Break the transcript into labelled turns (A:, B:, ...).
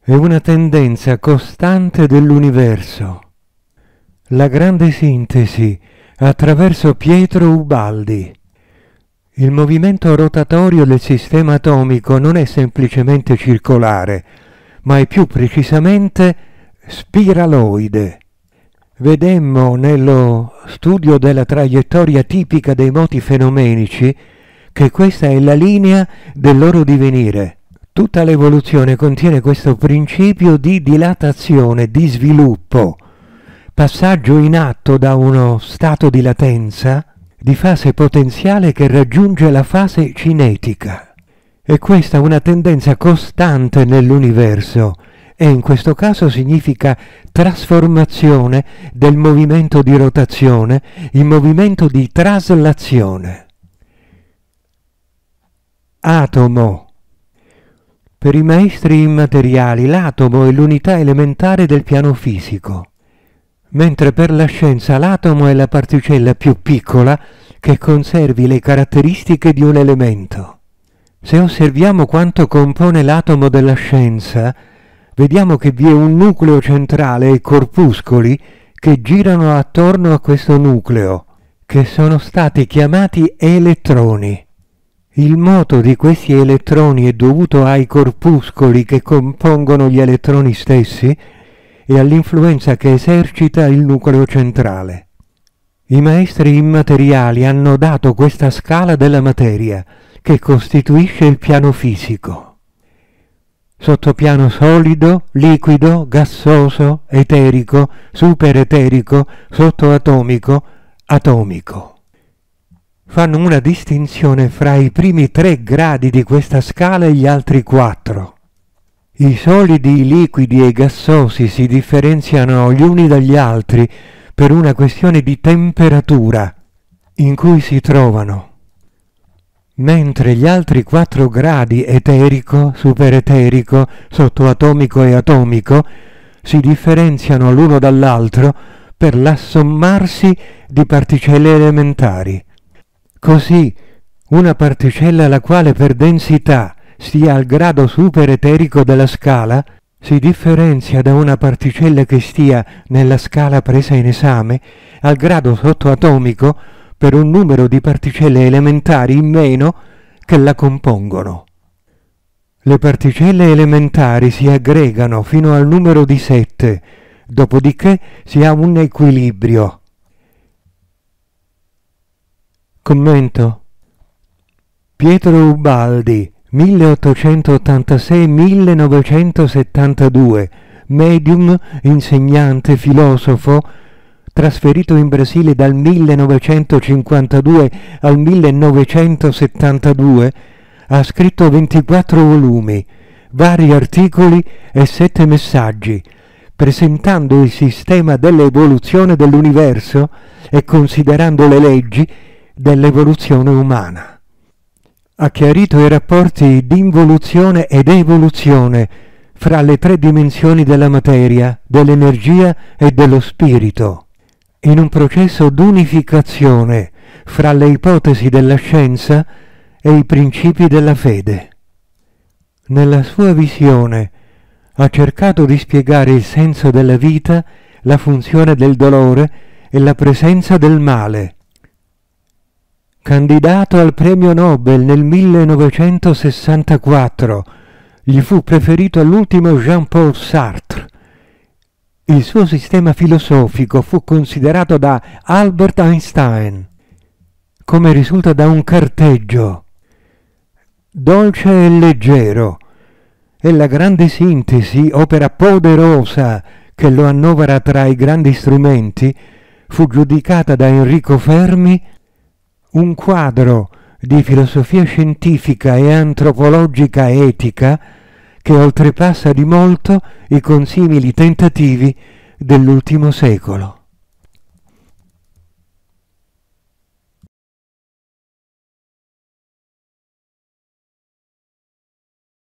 A: è una tendenza costante dell'universo. La grande sintesi attraverso Pietro Ubaldi. Il movimento rotatorio del sistema atomico non è semplicemente circolare, ma è più precisamente spiraloide. Vedemmo nello studio della traiettoria tipica dei moti fenomenici che questa è la linea del loro divenire. Tutta l'evoluzione contiene questo principio di dilatazione, di sviluppo, passaggio in atto da uno stato di latenza, di fase potenziale che raggiunge la fase cinetica. E questa è una tendenza costante nell'universo e in questo caso significa trasformazione del movimento di rotazione in movimento di traslazione. Atomo. Per i maestri immateriali l'atomo è l'unità elementare del piano fisico, mentre per la scienza l'atomo è la particella più piccola che conservi le caratteristiche di un elemento. Se osserviamo quanto compone l'atomo della scienza, vediamo che vi è un nucleo centrale e corpuscoli che girano attorno a questo nucleo, che sono stati chiamati elettroni. Il moto di questi elettroni è dovuto ai corpuscoli che compongono gli elettroni stessi e all'influenza che esercita il nucleo centrale. I maestri immateriali hanno dato questa scala della materia che costituisce il piano fisico. Sottopiano solido, liquido, gassoso, eterico, supereterico, sottoatomico, atomico. Fanno una distinzione fra i primi 3 gradi di questa scala e gli altri 4. I solidi, i liquidi e i gassosi si differenziano gli uni dagli altri per una questione di temperatura in cui si trovano, mentre gli altri 4 gradi, eterico, supereterico, sottoatomico e atomico, si differenziano l'uno dall'altro per l'assommarsi di particelle elementari. Così, una particella la quale per densità stia al grado supereterico della scala si differenzia da una particella che stia nella scala presa in esame al grado sottoatomico per un numero di particelle elementari in meno che la compongono. Le particelle elementari si aggregano fino al numero di 7, dopodiché si ha un equilibrio. Commento. Pietro Ubaldi, 1886-1972, medium, insegnante, filosofo, trasferito in Brasile dal 1952 al 1972, ha scritto 24 volumi, vari articoli e 7 messaggi, presentando il sistema dell'evoluzione dell'universo e considerando le leggi dell'evoluzione umana. Ha chiarito i rapporti di involuzione ed evoluzione fra le 3 dimensioni della materia, dell'energia e dello spirito, in un processo d'unificazione fra le ipotesi della scienza e i principi della fede. Nella sua visione ha cercato di spiegare il senso della vita, la funzione del dolore e la presenza del male. Candidato al premio Nobel nel 1964, gli fu preferito all'ultimo Jean-Paul Sartre. Il suo sistema filosofico fu considerato da Albert Einstein, come risulta da un carteggio. Dolce e leggero, e la grande sintesi, opera poderosa che lo annovera tra i grandi strumenti, fu giudicata da Enrico Fermi un quadro di filosofia scientifica e antropologica etica che oltrepassa di molto i consimili tentativi dell'ultimo secolo.